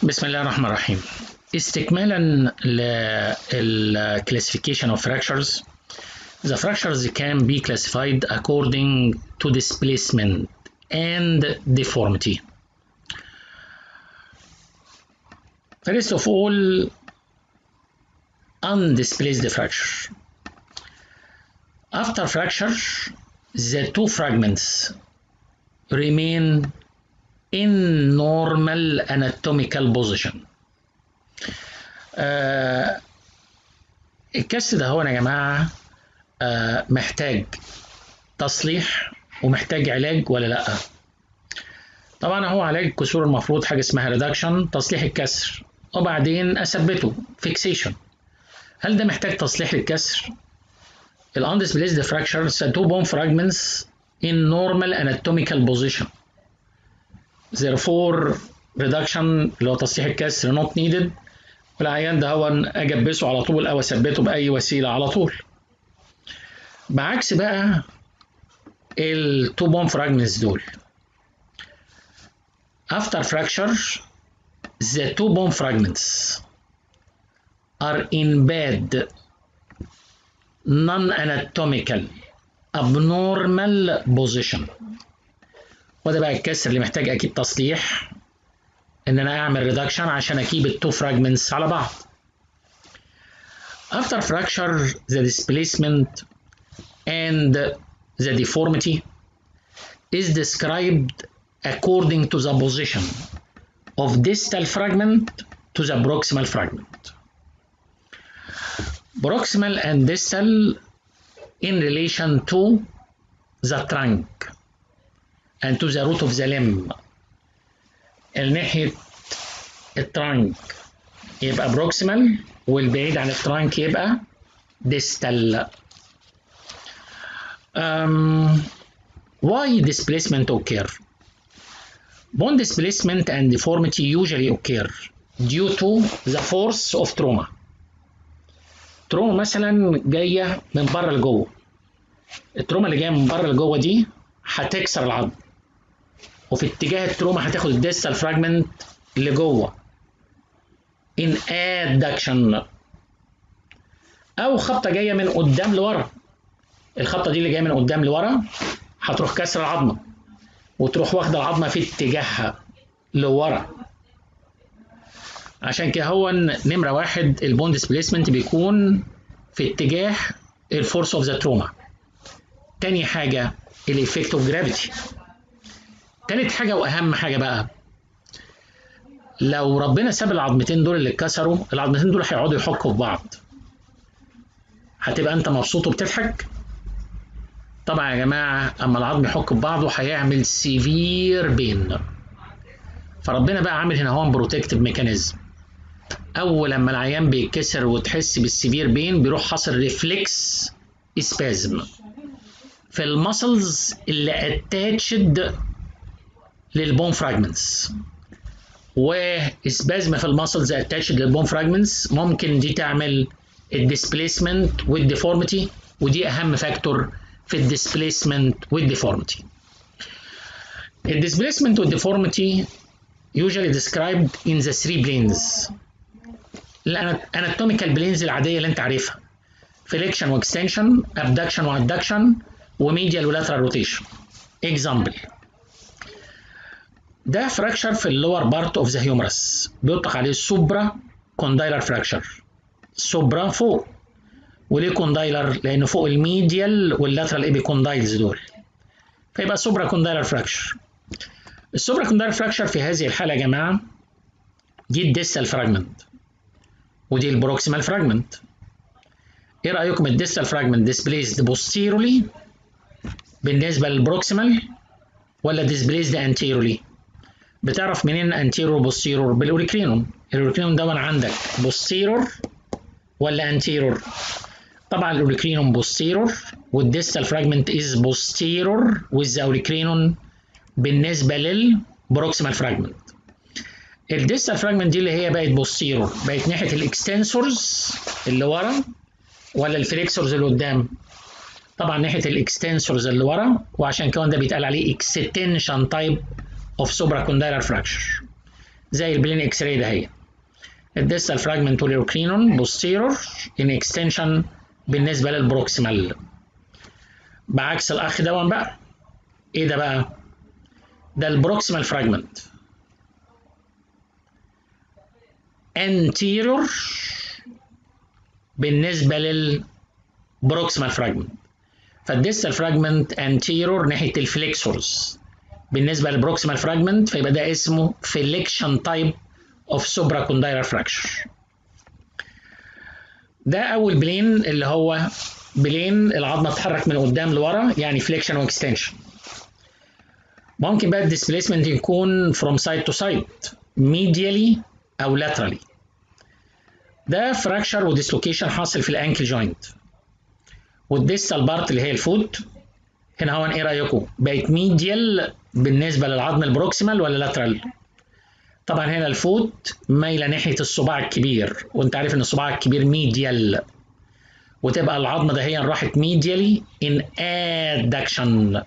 بسم الله الرحمن الرحيم. استكمالا للclassification of fractures, the fractures can be classified according to displacement and deformity. First of all, undisplaced fracture. After fracture, the two fragments remain in normal anatomical position. الكسر ده هو يا جماعة محتاج تصليح ومحتاج علاج ولا لأ؟ طبعا هو علاج الكسور المفروض حاجة اسمها ريدكشن، تصليح الكسر وبعدين أثبته فيكسيشن. هل ده محتاج تصليح للكسر؟ undisplaced fracture the two bone fragments in normal anatomical position. Therefore reduction اللي هو تصليح الكسر not needed، والعيان ده هو اجبسه على طول او اثبته باي وسيله على طول. بعكس بقى التو بون فراجمنتس دول after fracture the two bone fragments are in bad non-anatomical abnormal position. وده بقى الكسر اللي محتاج اكيد تصليح، ان انا اعمل ريدكشن عشان اجيب التو فراجمنتس على بعض. After fracture the displacement and the deformity is described according to the position of distal fragment to the proximal fragment. Proximal and distal in relation to the trunk and to the root of the limb. الناحية الترانك يبقى proximal والبعيد عن الترانك يبقى distal. Why displacement occur? Bone displacement and deformity usually occur due to the force of trauma. تروما مثلا جاية من بره لجوه. التروما اللي جاية من بره لجوه دي هتكسر العظم، وفي اتجاه التروما هتاخد الديستال فراجمنت لجوه in adduction. او خبطه جايه من قدام لورا، الخبطه دي اللي جايه من قدام لورا هتروح كسر العظمه وتروح واخده العظمه في اتجاهها لورا. عشان كده هو نمره واحد البون ديسبليسمنت بيكون في اتجاه الفورس اوف ذا تروما. تاني حاجه الايفكت اوف جرافيتي. تالت حاجة وأهم حاجة بقى، لو ربنا ساب العظمتين دول اللي اتكسروا، العظمتين دول هيقعدوا يحكوا في بعض، هتبقى أنت مبسوط وبتضحك؟ طبعا يا جماعة أما العظم يحك في بعضه هيعمل سيفير بين. فربنا بقى عامل هنا هون بروتكتيف ميكانيزم. أول لما العيان بيتكسر وتحس بالسيفير بين بيروح حاصل ريفلكس اسبازم في المسلز اللي اتاتشد للبون فراجمنتس، واسبازم في الماسلز اتاتشد للبون فراجمنتس ممكن دي تعمل الديسبليسمنت والديفورميتي، ودي اهم فاكتور في الديسبليسمنت والديفورميتي. الديسبليسمنت والديفورميتي usually described in the three planes. الاناتوميكال بلينز العاديه اللي انت عارفها، فليكشن واكستنشن، ابدكشن وادكشن، وميديال ولاترال روتيشن. اكزامبل، ده فراكشر في اللور بارت اوف ذا هيومرس بيطلق عليه السوبرا كوندايلر فراكشر. سوبرا فوق، وليه كوندايلر؟ لانه فوق الميديال واللاترال ايبي كوندايلز دول، فيبقى سوبرا كوندايلر فراكشر. السوبرا كوندايلر فراكشر في هذه الحاله يا جماعه دي الديستال فراجمنت ودي البروكسيمال فراجمنت. ايه رايكم الديستال فراجمنت ديسبليسد بوستيرولي بالنسبه للبروكسيمال ولا ديسبليسد انتيرولي؟ بتعرف منين انتيرور بوستيرور؟ بالاوريكرينوم. الاوريكرينوم ده عندك بوستيرور ولا انتيرور؟ طبعا الاوريكرينوم بوستيرور والديستال فراجمنت از بوستيرور وذ اوريكرينوم بالنسبه للبروكسيمال فراجمنت. الديستال فراجمنت دي اللي هي بقت بوستيرور بقت ناحيه الاكستنسورز اللي ورا ولا الفليكسورز اللي قدام؟ طبعا ناحيه الاكستنسورز اللي ورا، وعشان كده ده بيتقال عليه اكستنشن تايب of supracondylar fracture. زي البلين اكس راي ده هي. الديستال فراجمنت واليوكرينون بوستيرور ان اكستنشن بالنسبه للبروكسيمال. بعكس الاخ ده بقى، ايه ده بقى؟ ده البروكسيمال فراجمنت anterior بالنسبه للبروكسيمال فراجمنت، فالديستال فراجمنت anterior ناحيه الفليكسورز بالنسبه للبروكسيمال فراجمنت، فيبقى ده اسمه فليكشن تايب اوف supracondylar fracture. ده اول بلين اللي هو بلين العظمه تتحرك من قدام لورا، يعني فليكشن واكستنشن. ممكن بقى الديسبيسمنت يكون from side to side medially او laterally. ده فراكشر وديسلوكيشن حاصل في الانكل جوينت، والديستال بارت اللي هي الفوت هنا هون ايه رايكم؟ بقت ميديال بالنسبه للعظم البروكسيمال ولا لاترال؟ طبعا هنا الفوت مايله ناحيه الصباع الكبير، وانت عارف ان الصباع الكبير ميديال، وتبقى العظمه ده هي راحت ميديالي ان ادكشن.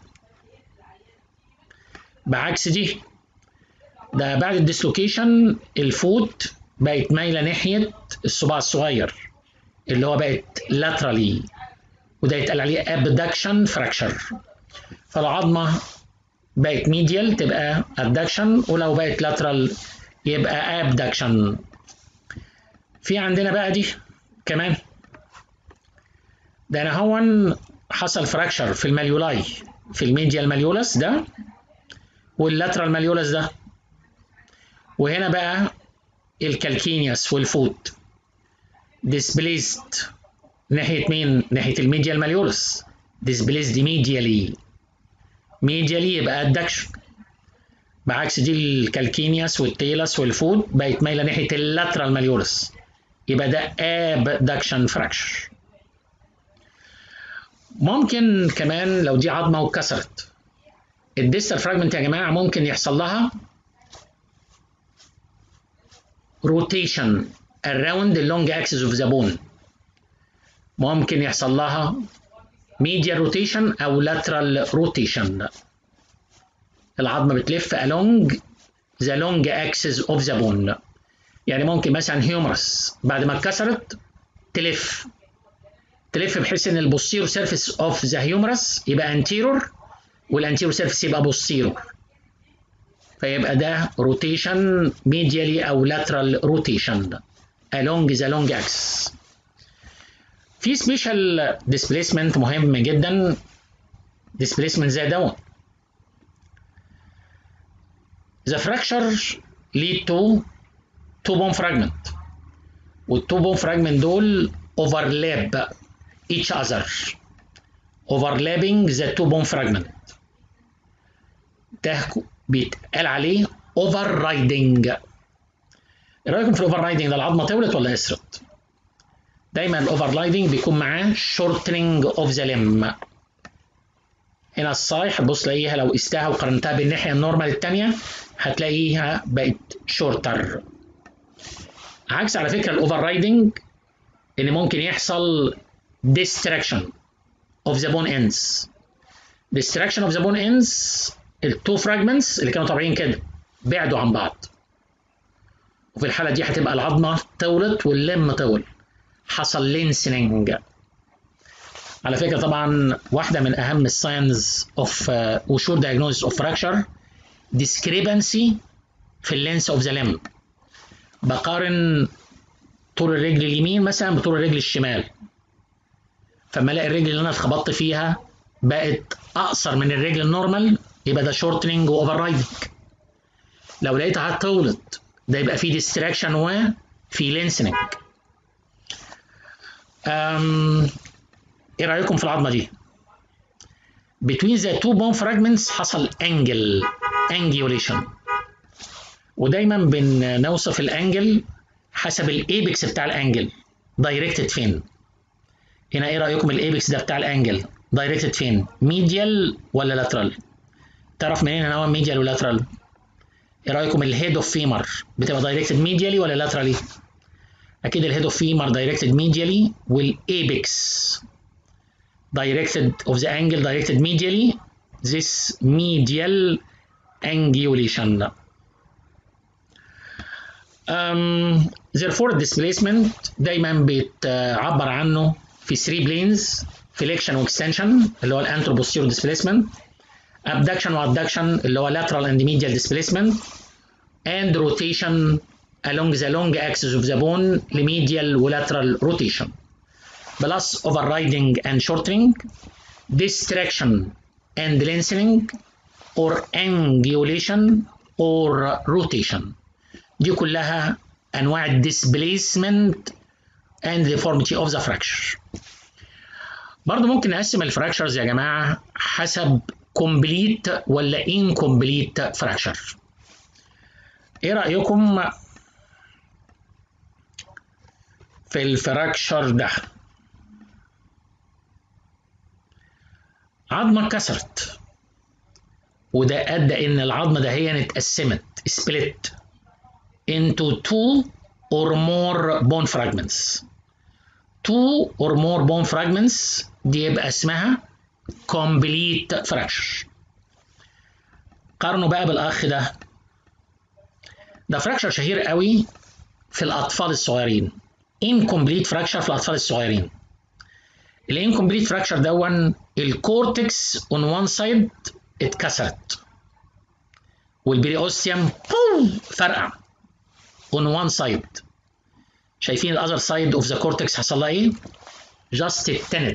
بعكس دي، ده بعد الديسلوكيشن الفوت بقت مايله ناحيه الصباع الصغير اللي هو بقت لاترالي، وده يتقال عليه ابدكشن فراكشر. فالعظمه بقت ميديال تبقى ابدكشن، ولو بقت لاترال يبقى ابدكشن. في عندنا بقى دي كمان، ده انا هون حصل فراكشر في الماليولاي، في الميديال ماليولس ده واللاترال ماليولس ده، وهنا بقى الكالكينيوس والفوت ديسبليست ناحيه مين؟ ناحيه الميديال ماليولس، ديسبليست ميديالي، ميديالي يبقى ادكشن. بعكس دي الكالكينيوس والتيلس والفوت بقت مايله ناحيه اللاترال ماليولس، يبقى ده ابدكشن فراكشر. ممكن كمان لو دي عظمه واتكسرت، الديستال فراجمنت يا جماعه ممكن يحصل لها روتيشن around the long axis of the bone، ممكن يحصل لها medial rotation او lateral rotation. العظمه بتلف along the long axis of the bone، يعني ممكن مثلا هيومرس بعد ما اتكسرت تلف بحيث ان البوستيرور سيرفيس اوف ذا هيومرس يبقى انتيرور، والانتيرور سيرفيس يبقى بوستيرور، فيبقى ده روتيشن ميديالي او لاترال روتيشن along the long axis. في سبيشال ديسبيسمنت مهم جدا، ديسبيسمنت زي ده. The fracture lead to two bone fragment، والتو بون fragment دول overlap each other، overlapping the two bone fragment. ده بيتقال عليه overriding. ايه رايكم في الاوفر ده؟ العظمه طولت ولا قصرت؟ دايما الاوفرلايدنج بيكون معاه shortening of the limb. هنا الصايح هتبص تلاقيها لو قستها وقارنتها بالناحيه النورمال الثانيه هتلاقيها بقت شورتر. عكس على فكره الاوفررايدنج ان ممكن يحصل distraction of the bone ends. distraction of the bone ends، التو فراجمنتس اللي كانوا طالعين كده بعدوا عن بعض، وفي الحاله دي هتبقى العظمه طولت واللم طول، حصل لينسنج. على فكره طبعا واحده من اهم الساينز اوف وشور دايجنوزيس اوف فراكشر discrepancy في اللينس اوف ذا ليمب. بقارن طول الرجل اليمين مثلا بطول الرجل الشمال، فما الاقي الرجل اللي انا اتخبطت فيها بقت اقصر من الرجل النورمال يبقى ده شورتنج واوفر رايدنج. لو لقيتها طولت ده يبقى فيه ديستراكشن وفي لينسنج. ايه رايكم في العظمه دي؟ between the two bone fragments حصل angulation، ودايما بنوصف الانجل حسب الايبكس بتاع الانجل دايركتد فين. هنا ايه رايكم الايبكس ده بتاع الانجل دايركتد فين؟ ميديال ولا لاترال؟ تعرف منين ان هو ميديال ولاترال؟ ايه رايكم الهيد اوف فيمر بتبقى دايركتد ميديالي ولا لاترالي؟ اكيد الهيد اوف فيمر دايركتد ميديالي، والايبكس directed of the angle directed medially. This medial angulation. therefore displacement دايما بيتعبر عنه في 3 planes: flexion واكستنشن اللي هو الانترو posterior displacement، abduction وabduction اللي هو lateral and medial displacement، and rotation along the long axis of the bone لميديال ولاترال rotation plus overriding and shortening، distraction and lengthening or angulation or rotation. دي كلها انواع الديسبليسمنت and deformity of the fracture. برضو ممكن نقسم الفراكشرز يا جماعه حسب complete ولا incomplete fracture. ايه رايكم في الفراكشر ده؟ عظمه اتكسرت وده ادى ان العظمه دهيا اتقسمت split into 2 or more bone fragments. 2 or more bone fragments دي يبقى اسمها complete fracture. قارنوا بقى بالاخ ده فراكشر شهير قوي في الاطفال الصغيرين، incomplete fracture في الاطفال الصغيرين. الانكمبليت فراكشر دون الكورتكس on one side اتكسرت والبريوستيوم فرقع on one side. شايفين الاذر سايد اوف ذا كورتكس حصل لها ايه؟ just اتنت.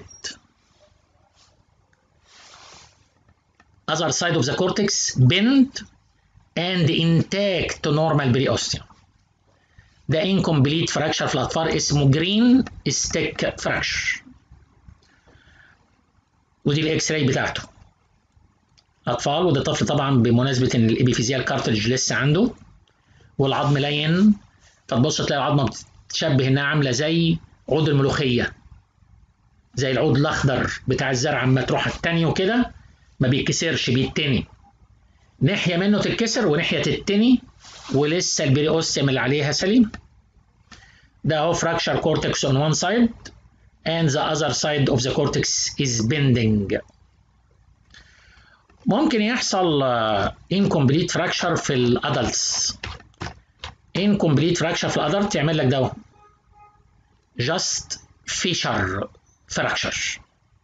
other side of the cortex bent and intact normal periosteum. ده incomplete fracture في الاطفال اسمه green stick fracture. ودي الاكس راي بتاعته. اطفال، وده طفل طبعا بمناسبه ان الابيفيزيال كارتريج لسه عنده والعظم لين، فتبص تلاقي العظمه بتشبه انها عامله زي عود الملوخيه، زي العود الاخضر بتاع الزرع، اما تروح التاني وكده ما بيتكسرش، بيتني. ناحيه منه تتكسر وناحيه تتني ولسه البريوستيوم اللي عليها سليم. ده اهو fracture cortex on one side and the other side of the cortex is bending. ممكن يحصل incomplete fracture في الادلتس. incomplete fracture في الادلت يعمل لك ده just fissure fracture.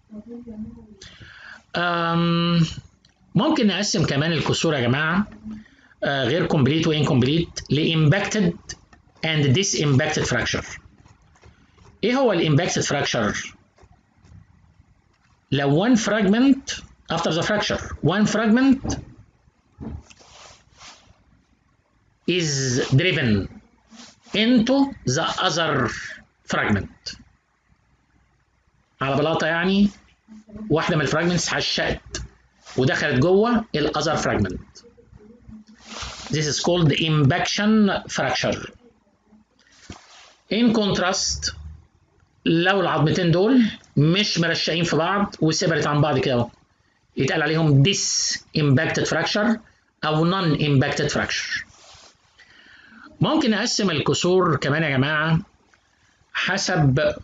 ممكن نقسم كمان الكسور يا جماعه غير complete و incomplete ل impacted and disimpacted fracture. ايه هو الامباكتد fracture؟ لو one fragment after the fracture one fragment is driven into the other fragment. على بلاطه يعني واحده من الفراجمنتس عشقت ودخلت جوه الاذر fragment. This is called the impaction fracture. In contrast لو العظمتين دول مش مرشقين في بعض وسيبرت عن بعض كده يتقال عليهم disimpacted fracture او non-impacted fracture. ممكن نقسم الكسور كمان يا جماعه حسب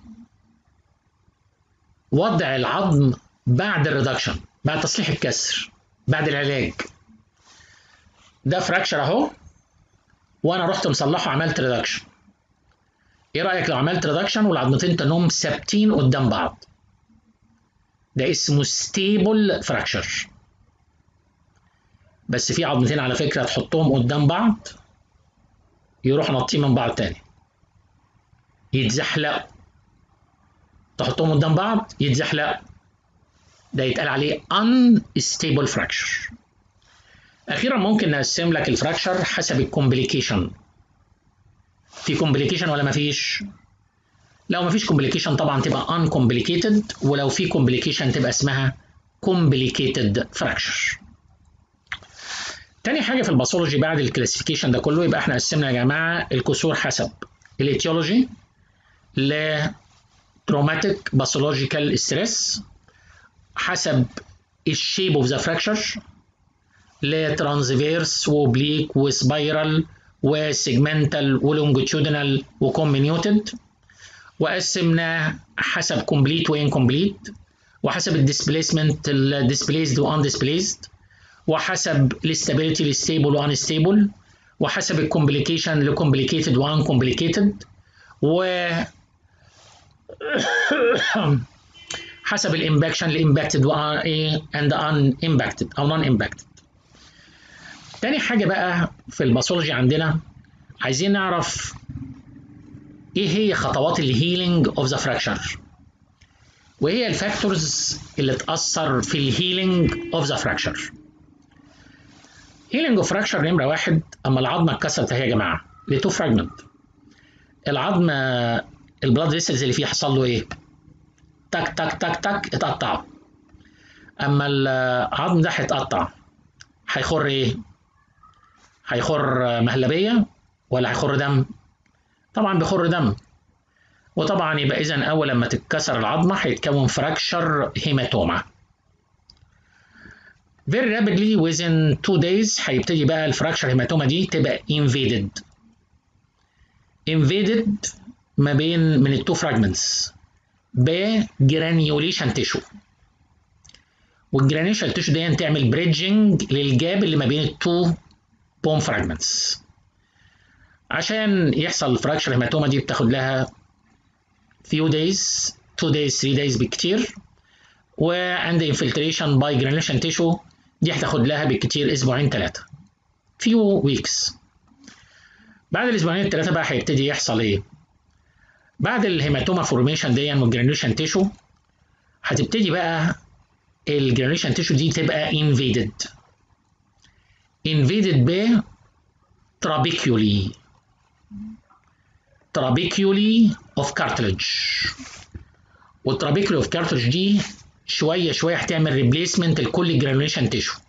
وضع العظم بعد الريدكشن، بعد تصليح الكسر، بعد العلاج. ده فراكشر اهو وانا رحت مصلحه عملت ريدكشن. ايه رايك لو عملت ريدكشن والعظمتين تنهم ثابتين قدام بعض؟ ده اسمه ستيبل فراكشر. بس في عظمتين على فكره تحطهم قدام بعض يروحوا ناطين من بعض تاني، يتزحلقوا. تحطهم قدام بعض يتزحلقوا، ده يتقال عليه unstable fracture. اخيرا ممكن نقسم لك الفراكشر حسب الكومبليكيشن. في كومبليكيشن ولا مفيش؟ لو مفيش كومبليكيشن طبعا تبقى uncomplicated، ولو في كومبليكيشن تبقى اسمها complicated fracture. تاني حاجه في الباثولوجي بعد الكلاسيفيكيشن ده كله، يبقى احنا قسمنا يا جماعه الكسور حسب الاتيولوجي ل traumatic pathological stress، حسب الشيب اوف ذا فراكشر لترانسفيرس وبليك وسبايرال وسيجمنتال ولونجيتيودينال وكومبينيوتد، وقسمناه حسب كومبليت وانكمبليت، وحسب الديسبليسمنت الديسبليسد وان ديسبليسد، وحسب الاستابيليتي الستيبل وان ستيبل، وحسب الكومبليكيشن لكومبليكيتد وان كومبليكيتد، و حسب الامباكشن لامباكتد اند ان امباكتد او نون امباكتد. تاني حاجه بقى في الباثولوجي عندنا عايزين نعرف ايه هي خطوات الهيلينج اوف ذا فراكشر، وهي الفاكتورز اللي تاثر في الهيلينج اوف ذا فراكشر. هيلينج اوف فراكشر نمره واحد، اما العظمه اتكسرت اهي يا جماعه لتو فراجمنت، العظم البلاد فيسلز اللي فيه حصل له ايه؟ تك تك تك تك اتقطع. اما العظم ده هيتقطع هيخر ايه؟ هيخر مهلبيه ولا هيخر دم؟ طبعا بيخر دم. وطبعا يبقى اذا اول لما تتكسر العظمه هيتكون فراكشر هيماتوما. Very rapidly within 2 days هيبتدي بقى الفراكشر هيماتوما دي تبقى invaded ما بين من التو فراجمنتس بجرانيوليشن تيشو، والجرانيوليشن تيشو دي تعمل بريدجنج للجاب اللي ما بين التو بون فراجمنتس. عشان يحصل الفراكشر هيماتوما دي بتاخد لها few days 2 days 3 days بالكتير، وعند infiltration by granulation tissue دي هتاخد لها بالكتير اسبوعين 3 few weeks. بعد الاسبوعين الثلاثه بقى هيبتدي يحصل ايه؟ بعد الهيماتوما فورميشن دي والجرانيوليشن تيشو هتبتدي بقى الجرانيوليشن تيشو دي تبقى invaded ب trabeculae of cartilage. والtrabeculae of cartilage دي شويه شويه هتعمل ريبليسمنت لكل الجرانيوليشن تيشو،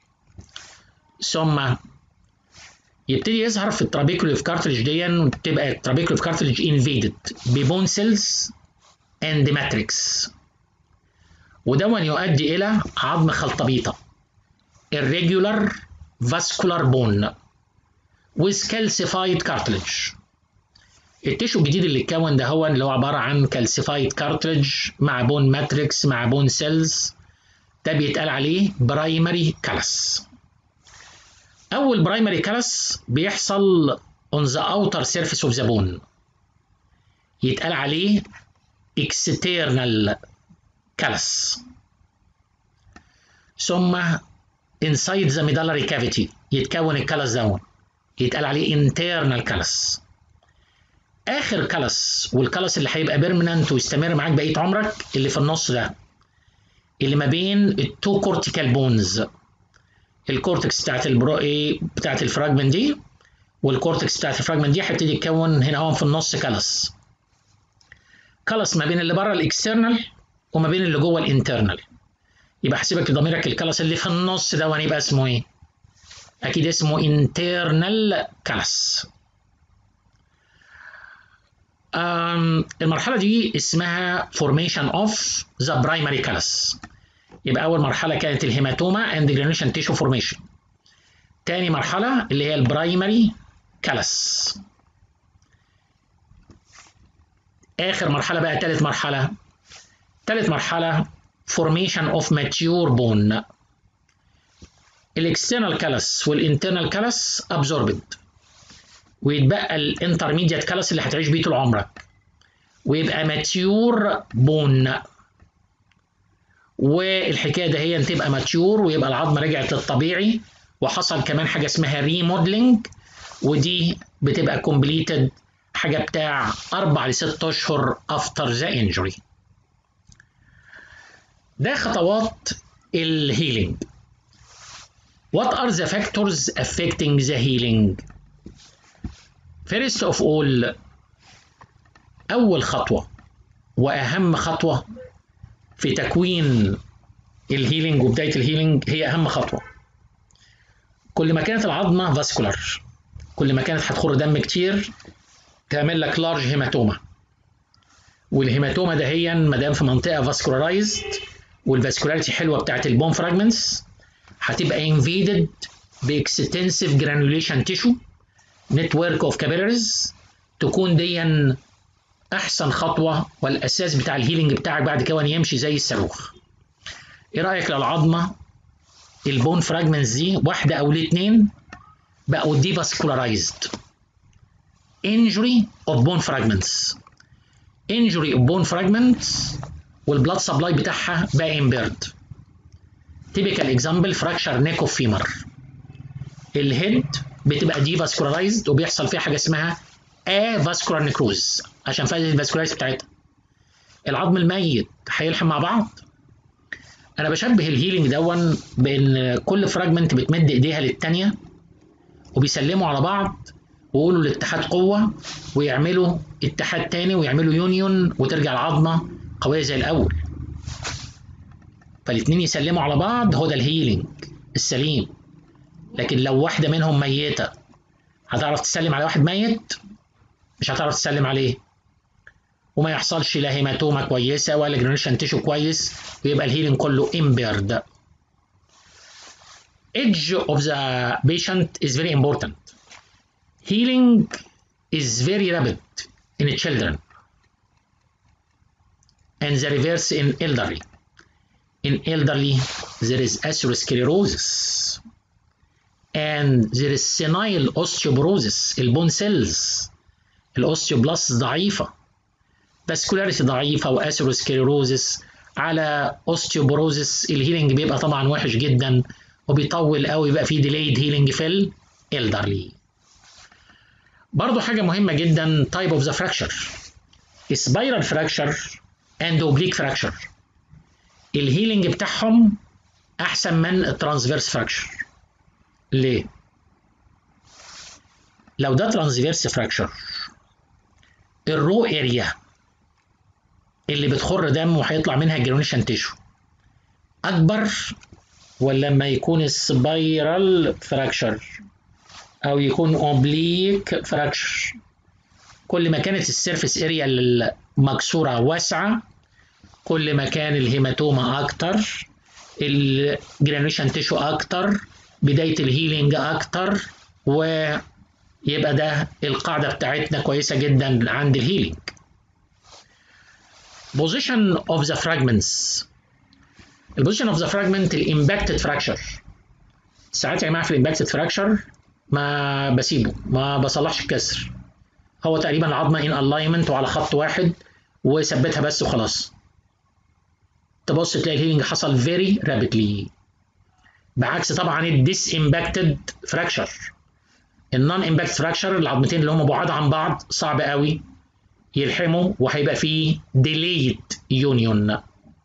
ثم يبتدي يظهر في الترابيكولي اوف كارتلج دي، وتبقى الترابيكولي اوف كارتلج انفيدد ببون سيلز اند ماتريكس، ودون يؤدي الى عظم خلطبيطه irregular vascular bone with calcified cartilage. التيشو الجديد اللي اتكون ده هو اللي هو عباره عن calcified cartilage مع بون ماتريكس مع بون سيلز، ده بيتقال عليه برايمري كالس. أول برايمري كالس بيحصل on the outer surface of the bone، يتقال عليه external كالس. ثم inside the medullary cavity يتكون الكالس ده يتقال عليه internal كالس. آخر كالس والكالس اللي هيبقى بيرمننت ويستمر معاك بقية عمرك اللي في النص ده، اللي ما بين التو كورتيكال بونز، الكورتكس بتاعت الفراجمنت دي والكورتكس بتاعت الفراجمنت دي هيبتدي يتكون هنا اهو في النص كالس ما بين اللي بره الاكسترنال وما بين اللي جوه الانترنال. يبقى حسيبك لضميرك الكالس اللي في النص ده يبقى اسمه ايه؟ اكيد اسمه انترنال كالس. المرحله دي اسمها formation of the primary callus. يبقى أول مرحلة كانت الهيماتوما and granulation tissue formation. تاني مرحلة اللي هي البرايمري كالس. آخر مرحلة بقى تالت مرحلة formation of mature bone. الاكسترنال كالس والانترنال كالس absorbed، ويتبقى الانترميديات كالس اللي هتعيش بيه طول عمرك، ويبقى mature bone. والحكايه ده هي تبقى ماتيور ويبقى العظمه رجعت للطبيعي، وحصل كمان حاجه اسمها ريموديلنج، ودي بتبقى كومبليتد حاجه بتاع 4 ل 6 اشهر افتر ذا انجري. ده خطوات الهيلينج. What are the factors affecting the healing? First of all، أول خطوة وأهم خطوة في تكوين الهيلينج وبداية الهيلينج هي أهم خطوة. كل ما كانت العظمة فاسكولار، كل ما كانت هتخر دم كتير تعمل لك لارج هيماتوما، والهيماتوما ده هي ما دام في منطقة فاسكولارايزد والفاسكولاريتي حلوة بتاعت البون فراجمنتس، هتبقى انفيدد باكستنسيف جرانيوليشن تيشو نتورك اوف كابيلاريز، تكون دي احسن خطوه والاساس بتاع الهيلينج بتاعك بعد كده يمشي زي الصاروخ. ايه رايك لو العظمه البون فراجمنتس دي واحده او الاثنين بقوا devascularized. injury of bone fragments. injury of bone fragments والبلاد سبلاي بتاعها بقى impaired. typical example fracture neck of femur. الهيد بتبقى devascularized وبيحصل فيها حاجه اسمها avascular necrosis عشان فائده الفاسكولايز بتاعتها. العظم الميت هيلحم مع بعض. انا بشبه الهيلينج دون بان كل فراجمنت بتمد ايديها للثانيه وبيسلموا على بعض ويقولوا الاتحاد قوه ويعملوا اتحاد تاني ويعملوا يونيون وترجع العظمه قويه زي الاول. فالاثنين يسلموا على بعض، هو ده الهيلينج السليم. لكن لو واحده منهم ميته هتعرف تسلم على واحد ميت؟ مش هتعرف تسلم عليه، وما يحصلش لا هيماتوما كويسه ولا جرانيشن تيشو كويس، ويبقى الهيلينج كله impaired. Age of the patient is very important. Healing is very rapid in children and the reverse in elderly. In elderly there is atherosclerosis and there is senile osteoporosis. البون سيلز الاوستيوبلاست ضعيفه، فاسكولاريتي ضعيفه واثيروسكليروزس على اوستيوبروزس. الهيلينج بيبقى طبعا وحش جدا وبيطول قوي، يبقى فيه ديليد هيلينج في الالدرلي. برضو حاجه مهمه جدا تايب اوف ذا فراكشر. سبايرال فراكشر اند اوبليك فراكشر الهيلينج بتاعهم احسن من الترانسفيرس فراكشر. ليه؟ لو ده ترانسفيرس فراكشر الرو اريا اللي بتخر دم وهيطلع منها جرانيشن تيشو اكبر ولا لما يكون السبايرال فراكشر او يكون اوبليك فراكشر؟ كل ما كانت السيرفيس اريا المكسوره واسعه كل ما كان الهيماتوما اكتر، الجرانيشن تيشو اكتر، بدايه الهيلينج اكتر، ويبقى ده القاعده بتاعتنا كويسه جدا عند الهيلينج. Position of the fragments. البوزيشن اوف ذا فراجمنت الامباكتد فراكشر. ساعات يا جماعه في الامباكتد فراكشر ما بسيبه، ما بصلحش الكسر، هو تقريبا العظمه ان الاينمنت وعلى خط واحد وثبتها بس وخلاص. تبص تلاقي الهيلينج حصل فيري رابيدلي، بعكس طبعا الديس امباكتد فراكشر. النون امباكت فراكشر العظمتين اللي هم بعاد عن بعض صعب قوي يلحموا وهيبقى فيه ديليد يونيون.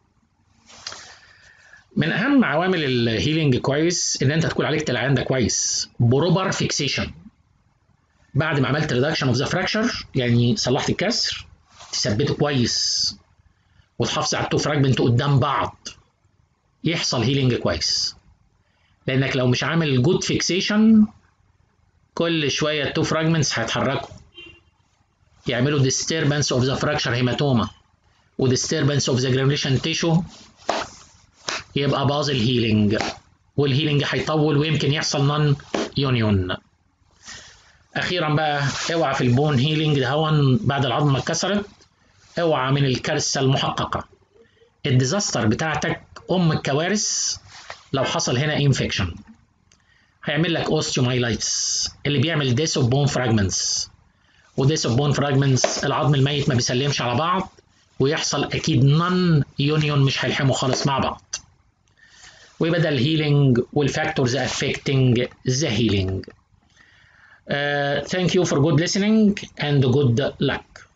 من اهم عوامل الهيلينج كويس ان انت تكون عليك العيان ده كويس، بروبر فيكسيشن. بعد ما عملت ريدكشن اوف ذا فراكشر يعني صلحت الكسر تثبته كويس وتحافظ على التو فراجمنت قدام بعض يحصل هيلينج كويس. لانك لو مش عامل جود فيكسيشن كل شويه التو فراجمنتس هيتحركوا يعملوا disturbance of the fracture hematoma و disturbance of the granulation tissue، يبقى باظ الهيلينج والهيلينج هيطول ويمكن يحصل نون يونيون. اخيرا بقى اوعى في البون هيلينج ده هون بعد العظمه اتكسرت، اوعى من الكارثه المحققه. الديزاستر بتاعتك ام الكوارث لو حصل هنا انفكشن هيعمل لك اوستيومايلايتس اللي بيعمل ديس اوف بون فراجمنتس، وديس اوف بون فراجمنتس العظم الميت ما بيسلمش على بعض ويحصل اكيد نون يونيون، مش هيلحموا خالص مع بعض، ويبقى ده الهيلينج والفاكتورز افكتنج ذا هيلينج. Thank you for good listening and good luck.